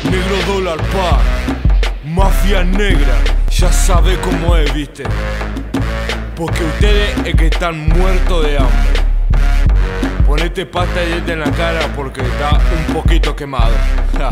Negro dólar, pa, mafia negra, ya sabe cómo es, viste. Porque ustedes es que están muertos de hambre. Ponete pasta de dieta en la cara porque está un poquito quemado. Ja.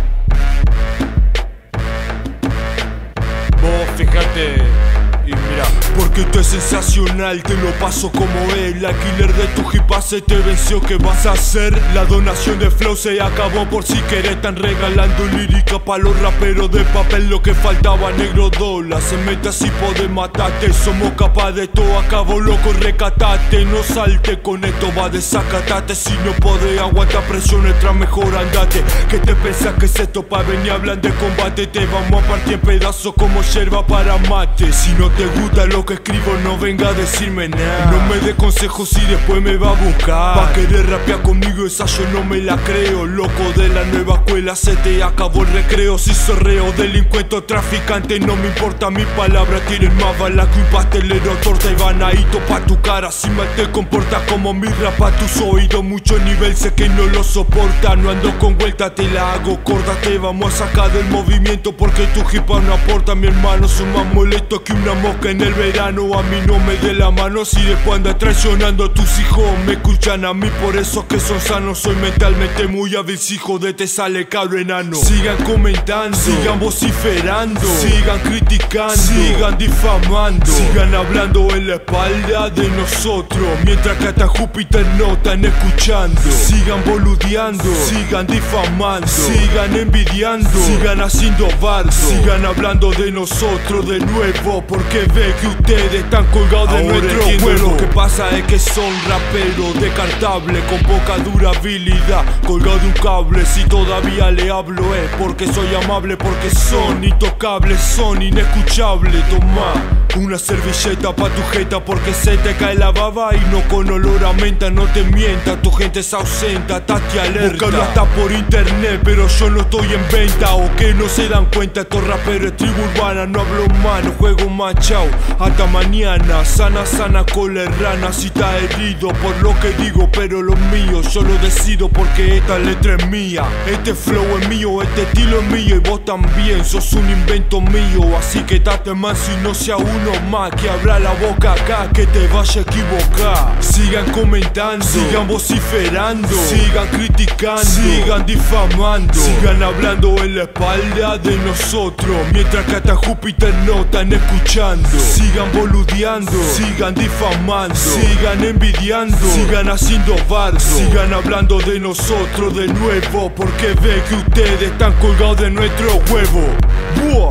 Vos fijate y mira. Porque esto es sensacional, te lo paso como es. El alquiler de tu jipa se te venció, ¿qué vas a hacer? La donación de flow se acabó, por si querés están regalando lírica pa' los raperos de papel. Lo que faltaba, negro dólar, se mete así podés matarte. Somos capaz de todo, acabo loco, recatate. No salte con esto, va desacatate. Si no podés aguantar presión extra, mejor andate. Que te pensás que es esto pa' venir a hablar de combate? Te vamos a partir en pedazos como yerba para mate. Si no te gusta lo que escribo, no venga a decirme nada. No me dé consejos y después me va a buscar. Pa' querer rapear conmigo, esa yo no me la creo. Loco de la nueva escuela, se te acabó el recreo. Si sos reo, delincuente o traficante, no me importa mi palabra. Tienen más balas que un pastelero, torta y banadito pa' tu cara. Si mal te comportas como mi rapa, tus oídos mucho nivel, sé que no lo soporta. No ando con vuelta, te la hago corta. Te vamos a sacar del movimiento porque tu hipa no aporta. Mi hermano, son más molestos que una mosca en el verano. A mí no me dé la mano si después andas traicionando a tus hijos. Me escuchan a mí, por eso que son sanos. Soy mentalmente muy hábil, si joder te sale cabro enano. Sigan comentando, sigan vociferando, sigan criticando, sigan difamando, sigan hablando en la espalda de nosotros, mientras que hasta Júpiter no están escuchando. Sigan boludeando, sigan difamando, sigan envidiando, sigan haciendo bardo, sigan hablando de nosotros de nuevo, porque ve que ustedes están colgados de nuestro huevo. Lo que pasa es que son raperos descartables con poca durabilidad, colgados de un cable. Si todavía le hablo es porque soy amable, porque son intocables, son inescuchables. Toma una servilleta pa' tu jeta porque se te cae la baba y no con olor a menta. No te mientas, tu gente se ausenta, estate alerta. Búscalo hasta por internet, pero yo no estoy en venta. O que no se dan cuenta, estos raperos es tribu urbana. No hablo más, no juego más, chao, hasta mañana. Sana, sana, cola rana. Si estás herido por lo que digo, pero lo mío yo lo decido porque esta letra es mía. Este flow es mío, este estilo es mío y vos también sos un invento mío. Así que date más y no sea uno más que abra la boca acá, que te vaya a equivocar. Sigan comentando, sigan vociferando, sigan criticando, sigan difamando, sigan hablando en la espalda de nosotros, mientras que hasta Júpiter no están escuchando. Sigan boludeando, sigan difamando, sigan envidiando, sigan haciendo bardo, sigan hablando de nosotros de nuevo, porque ve que ustedes están colgados de nuestro huevo. ¡Buah!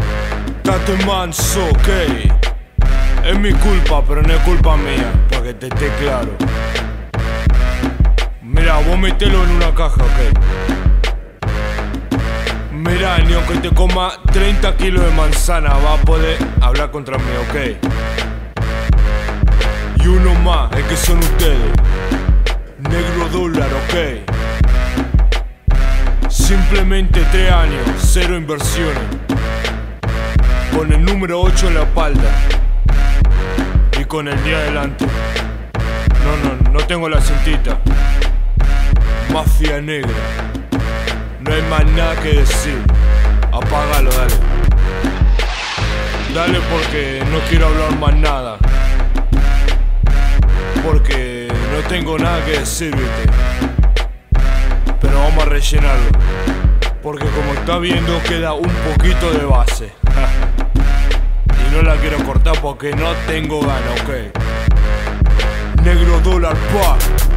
Date manso, ok. Es mi culpa, pero no es culpa mía, para que te esté claro. Mira, vos metelo en una caja, ok. Mira, ni aunque te coma 30 kilos de manzana va a poder hablar contra mí, ok. Y uno más, es que son ustedes. Negro dólar, ok. Simplemente 3 años, 0 inversiones, con el número 8 en la espalda y con el día adelante. No tengo la cintita. Mafia negra. No hay más nada que decir. Apágalo, dale. Dale porque no quiero hablar más nada. Porque no tengo nada que decir, viste. Pero vamos a rellenarlo. Porque como está viendo queda un poquito de base. Y no la quiero cortar porque no tengo ganas, ok. Negro dólar, pa.